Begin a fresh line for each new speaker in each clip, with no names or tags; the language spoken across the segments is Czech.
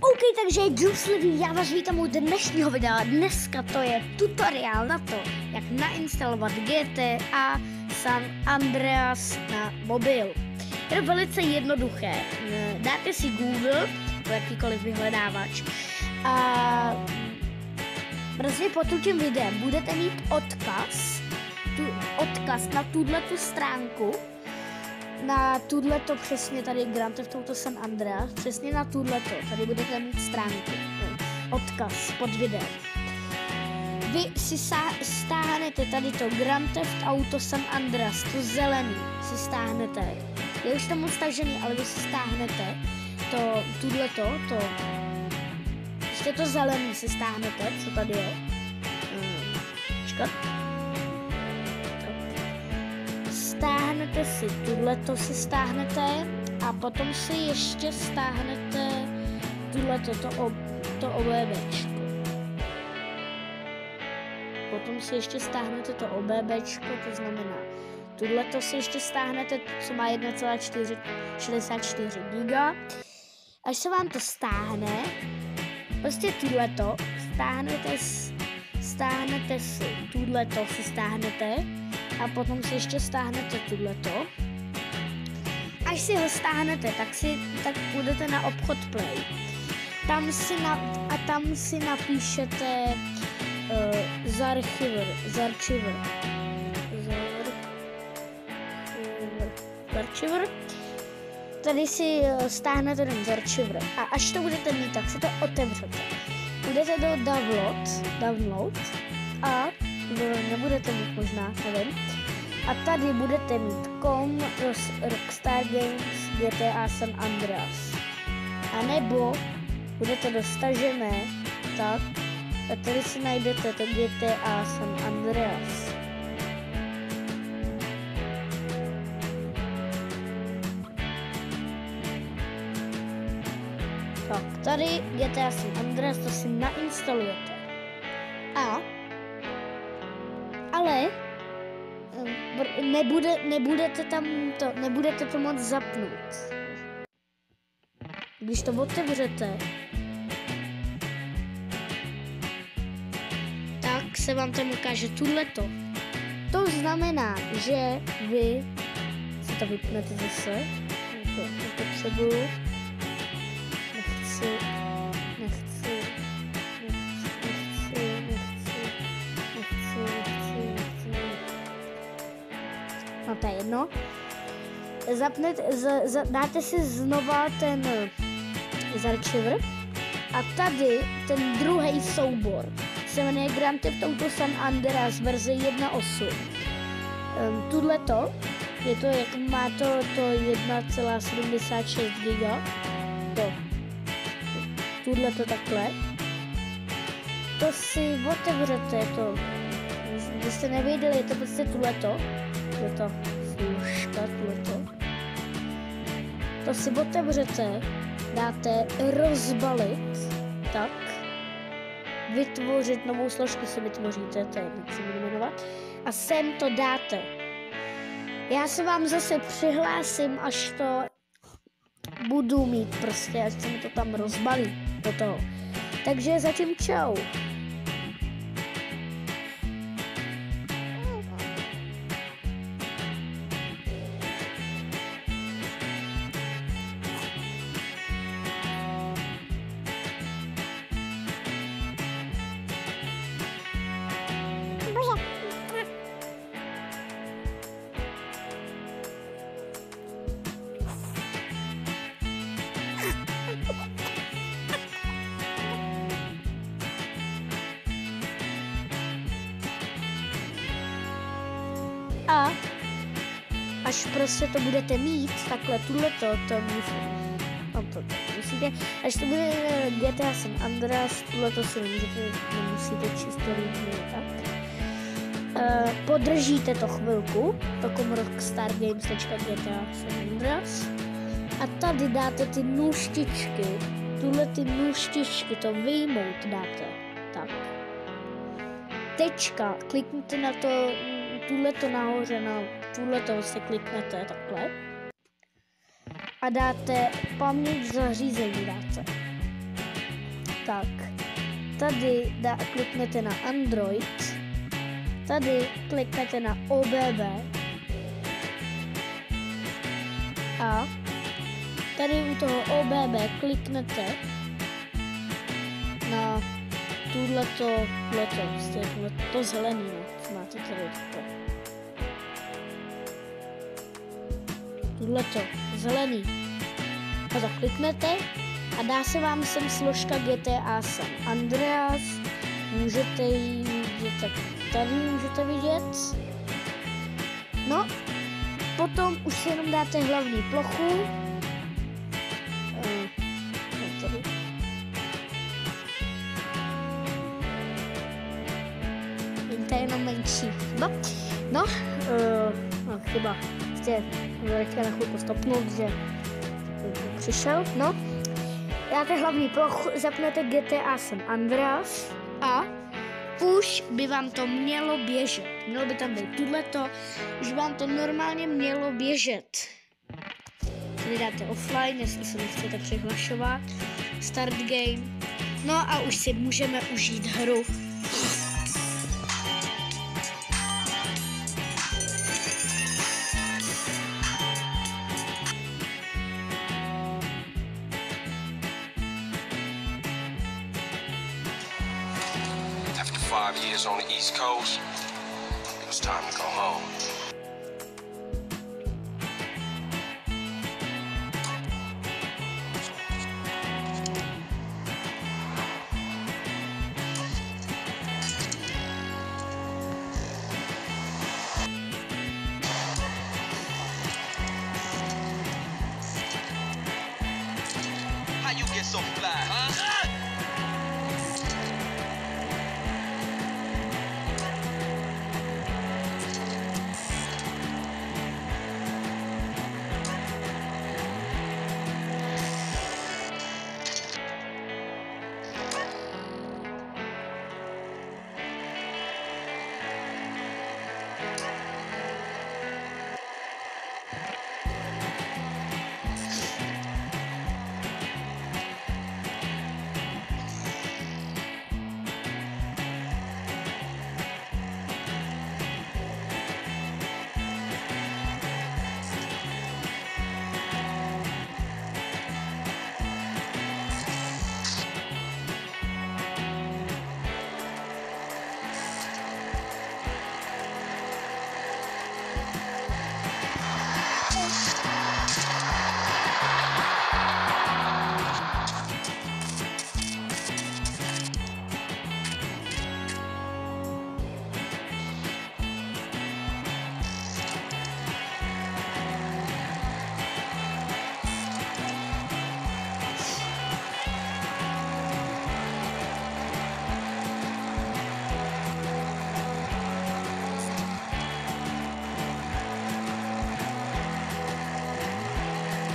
OK, takže Juice lidi, já vás vítám u dnešního videa. Dneska to je tutoriál na to, jak nainstalovat GTA San Andreas na mobil. Je to velice jednoduché. Dáte si Google, nebo jakýkoliv vyhledávač, a prostě pod tím videem budete mít odkaz na tuto stránku, na tuto přesně tady Grand Theft Auto San Andreas, přesně na tuto, tady budete mít stránku, odkaz pod videem. Vy si stáhnete tady to Grand Theft Auto San Andreas, to zelený si stáhnete, je už tam stažený, ale vy si stáhnete prostě to zelený si stáhnete, co tady je, počkat. Stáhnete si tuto si stáhnete a potom si ještě stáhnete to OBBčko. Potom si ještě stáhnete to OBBčko, to znamená tuto si ještě stáhnete, co má 1,64 GB. Až se vám to stáhne, prostě tuto stáhnete si tuto si stáhnete a potom si ještě stáhnete tuto. Až si ho stáhnete, tak půjdete na obchod Play. Tam si napíšete Zarchiver. Tady si stáhnete ten Zarchiver a až to budete mít, tak si to otevřete. Půjdete do download a nebudete mít možná, nevím. A tady budete mít Rockstar Games GTA San Andreas. A nebo budete dostažené, tak a tady si najdete to GTA San Andreas. Tak, tady GTA San Andreas, to si nainstalujete. Ale nebudete to moc zapnout. Když to otevřete, tak se vám tam ukáže tuto. To znamená, že vy si to vypnete zase. To potřebuju. Nechci. No to je jedno. Dáte si znova ten Zarchiver a tady ten druhý soubor se jmenuje Grand Theft Auto San Andreas verze 1.8. Tuto je to, jak má to 1,76 GB. Tuto takhle. To si otevřete to. Když jste nevěděli, je to prostě tuto. To si otevřete, dáte rozbalit, tak, vytvořit novou složku si vytvoříte, to je, jak se budu jmenovat, a sem to dáte. Já se vám zase přihlásím, až to budu mít prostě, až se mi to tam rozbalí do toho. Takže zatím čau. A až prostě to budete mít, takhle to musíte, až to bude GTA San Andreas, to si nemusíte číst tak. Podržíte to chvilku, Rockstar Games.GTA San Andreas a tady dáte ty nůžtičky, ty nůžtičky, to vyjmout dáte, tak. Tečka, klikněte na to, tuto nahoře, na tuto si kliknete takhle a dáte paměť zařízení, dáte. tak tady kliknete na Android, tady kliknete na OBB a tady u toho OBB kliknete na tohleto zelený, máte tady tohleto zelený. A to kliknete a dá se vám sem složka GTA San Andreas, můžete ji vidět, tady můžete vidět. No, potom už si jenom dáte hlavní plochu. Tady. To je jenom menší chyba. No, chyba. Teďka na chvilku stopnout, že přišel. No, dáte hlavní plochu, zapnete GTA San Andreas a už by vám to mělo běžet. Mělo by tam být tohleto, už vám to normálně mělo běžet. Tady dáte offline, jestli se nechcete přihlašovat. Start game. No a už si můžeme užít hru.
After 5 years on the East Coast, it was time to go home.
How you get so fly, huh?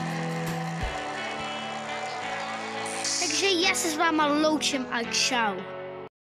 Takže já se s váma loučím a čau.